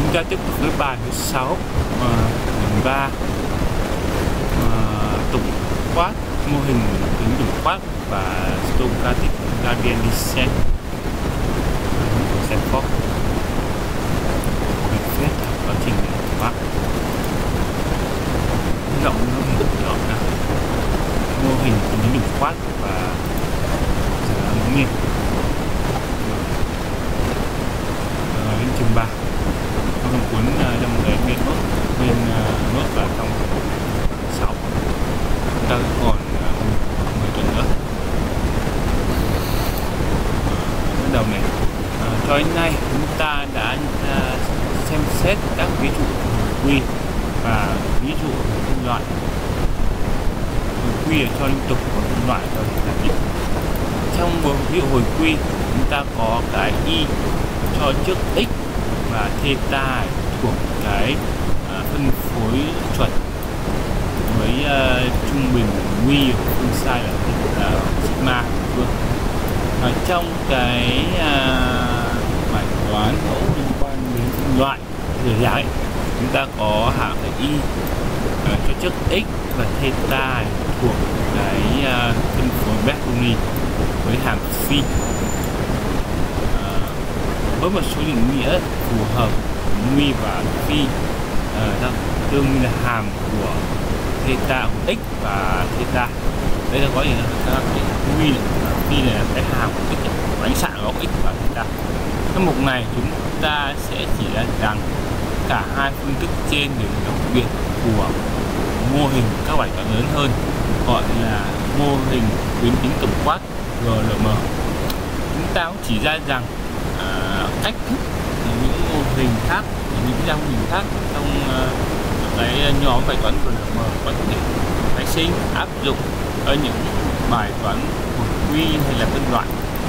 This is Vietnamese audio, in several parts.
Chúng ta tiếp tục với bài thứ 6, phần 3, tổng quát mô hình tính tổng quát và stochastic gradient descent. Xem phóc mình xét quá trình tổng quát rộng mô hình nhỏ nào mô hình tính tổng quát và ngẫu nhiên lên chương 3 trong cuốn trong cái nguyên nốt và trong 6 chúng ta còn 10 tuần nữa. Bắt đầu này, cho đến nay chúng ta đã xem xét các ví dụ hồi quy và ví dụ phân loại. Hồi quy là cho liên tục và phân loại cho là định. Trong ví dụ hồi quy chúng ta có cái y cho trước x và theta thuộc cái phân phối chuẩn với trung bình nguy của phương sai là sigma vương. Ở trong cái bài toán mẫu liên quan đến phân loại rời rạc chúng ta có hạng y cho trước x và theta thuộc cái phân phối Bernoulli với hàm phi với một số định nghĩa phù hợp nguy và phi tương như là hàm của theta của x và theta. Đây là có gì là cái nguy là phi là cái hàm của x, của ánh xạ của x và theta. Trong mục này chúng ta sẽ chỉ ra rằng cả hai phương thức trên đều là đặc biệt của mô hình các bài toán lớn hơn, gọi là mô hình tuyến tính tổng quát GLM. Chúng ta cũng chỉ ra rằng cách thức những mô hình khác, những mô hình khác trong cái nhóm bài toán GLM có thể nảy sinh áp dụng ở những bài toán hồi quy hay là phân loại.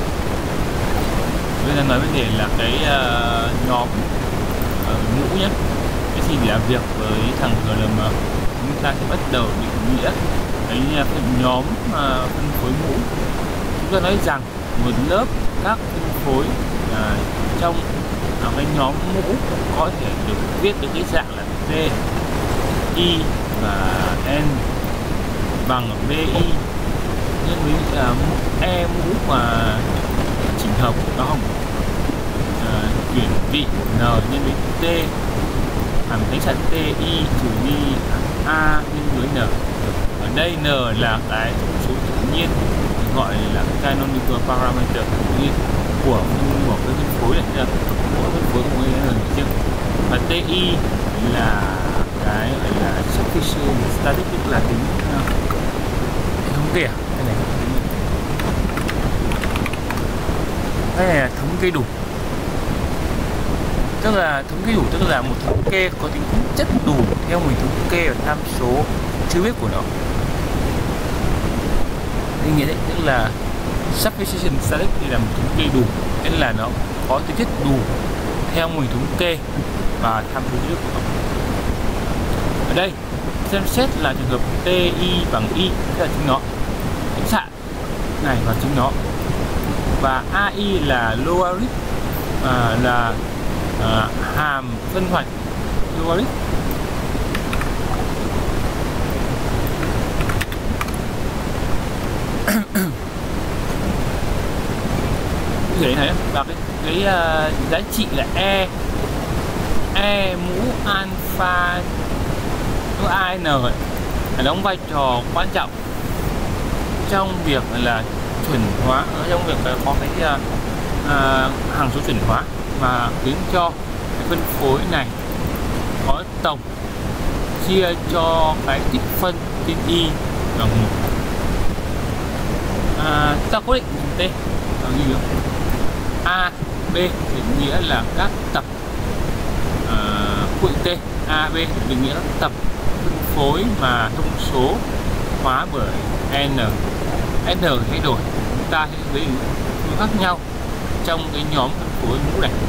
Bây giờ nói vấn đề là cái nhóm mũ nhé. Cái gì để làm việc với thằng GLM, chúng ta sẽ bắt đầu định nghĩa cái nhóm phân phối mũ. Chúng ta nói rằng một lớp các phân phối trong cái nhóm mũ có thể được viết được cái dạng là T, I và N bằng BI nhân với E mũ và trình hợp đó không chuyển vị N nhân với T hàm tính xạ TI trừ đi A nhân với N. Ở đây N là cái số tự nhiên gọi là canonical parameter tự nhiên của cái phân phối này chưa, của phân phối của người chưa. Và TI là cái gọi là sufficient static, tức là tính thống kê. Đây này là thống kê đủ, tức là thống kê đủ tức là một thống kê có tính chất đủ theo mình thống kê ở tham số chưa biết của nó. Ý nghĩa đấy, tức là sufficient static thì là một thống kê đủ, nên là nó có tính chất đủ theo mình thống kê và tham số chưa biết của nó. Ở đây xem xét là trường hợp TI bằng I, tức là chính nó, ánh xạ này và chính nó, và AI là logarit, là hàm phân hoạch logarit. Cái này và cái giá trị là E mũ alpha AN đóng vai trò quan trọng trong việc là chuẩn hóa, trong việc có cái hằng số chuẩn hóa mà khiến cho cái phân phối này có tổng chia cho cái tích phân trên Y bằng 1. Ta cố định T bằng gì nữa? A, B định nghĩa là các tập quỹ T, A, B định nghĩa là các tập phân phối mà thông số hóa bởi N. N thay đổi, chúng ta sẽ thấy những khác nhau trong cái nhóm phân phối mũ này.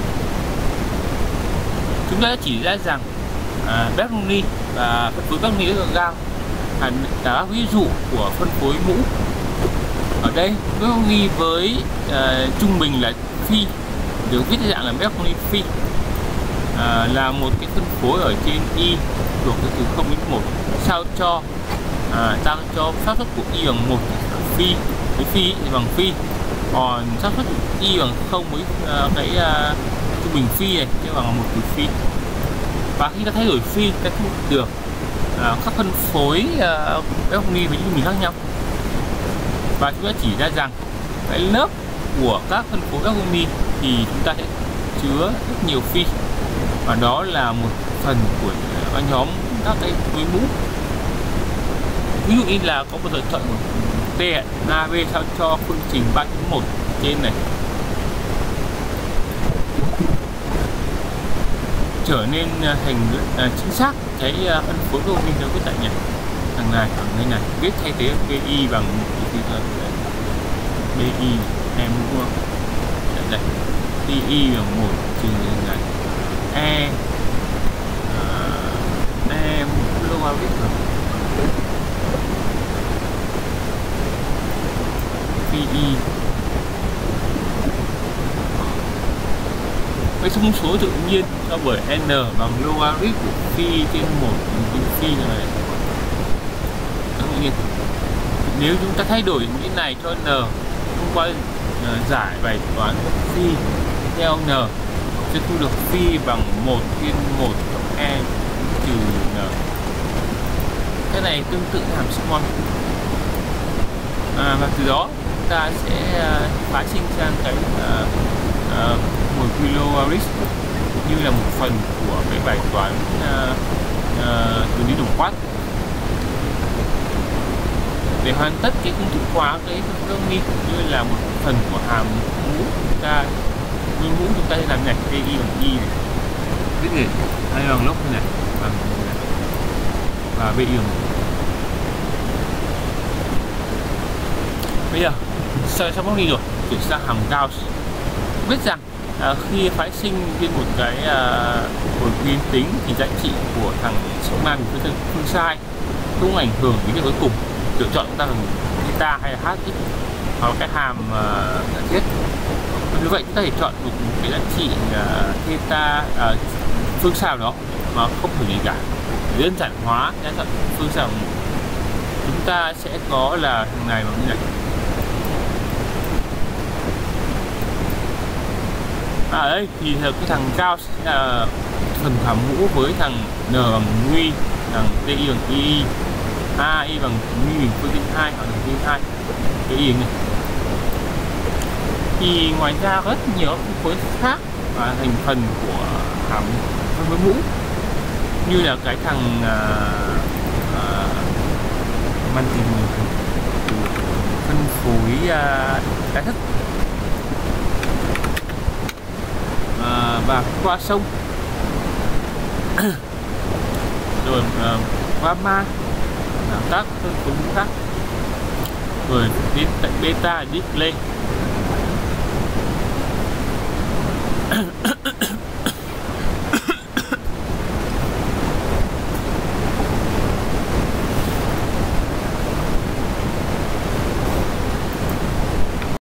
Chúng ta đã chỉ ra rằng Bernoulli và phân phối Bernoulli rất là cao là các ví dụ của phân phối mũ. Ở đây Bernoulli với trung bình là phi được viết dạng là Bernoulli phi. là một cái phân phối ở trên Y thuộc cái từ 0 đến 1, sao cho xác suất của Y bằng 1 phi với phi thì bằng phi, còn xác suất Y bằng 0 với cái trung bình phi này sẽ bằng 1 trừ phi. Và khi ta thay đổi phi, ta thu được các phân phối Bernoulli với những trung bình khác nhau. Và chúng ta chỉ ra rằng cái lớp của các phân phối Bernoulli thì chúng ta sẽ chứa rất nhiều phi, và đó là một phần của nhóm các cái túi mũ. Ví dụ như là có một lựa chọn của T AB sao cho phương trình 3.1 trên này trở nên thành chính xác cái phân phối của mình được viết tại nhỉ. Thằng này này viết thay thế BI bằng BI em mua đây TI bằng 1 trừ này logarit PI. Cái thông số tự nhiên cho bởi n bằng logarit của phi trên 1 trên phi này. Nếu chúng ta thay đổi những cái này cho n thông qua giải bài toán phi theo n sẽ thu được phi bằng 1 trên 1 cộng e trừ n. Cái này tương tự hàm Simon. Và từ đó chúng ta sẽ phá sinh sang cái logarit như là một phần của cái bài toán từ lý tổng quát. Để hoàn tất cái công thức hóa cái Bernoulli như là một phần của hàm mũ, chúng ta sẽ làm này TI bằng Y này, viết gì A bằng log này và BI bằng. Bây giờ sau Bernoulli rồi, chuyển sang hàm Gauss. Biết rằng khi phái sinh trên một cái một biến tính thì giá trị của thằng sigma bình phương sai không ảnh hưởng đến cái cuối cùng lựa chọn chúng ta là theta hay là hx hoặc cái hàm giả thiết. Như vậy chúng ta thể chọn được cái giá trị theta phương sao đó mà không phải gì cả. Để đơn giản hóa giá chọn phương sao chúng ta sẽ có là thằng này bằng như này. Ở đây thì cái thằng Gauss là phần hàm mũ với thằng n bằng nguy, thằng ti bằng y, ai bằng nguy bình phương trên 2 hoặc là trên 2 cái y này. Thì ngoài ra rất nhiều phân phối khác và thành phần của hàm với mũ như là cái thằng mang tính phân phối đa thức và qua sông rồi gamma các phân phối khác, rồi đến tại beta display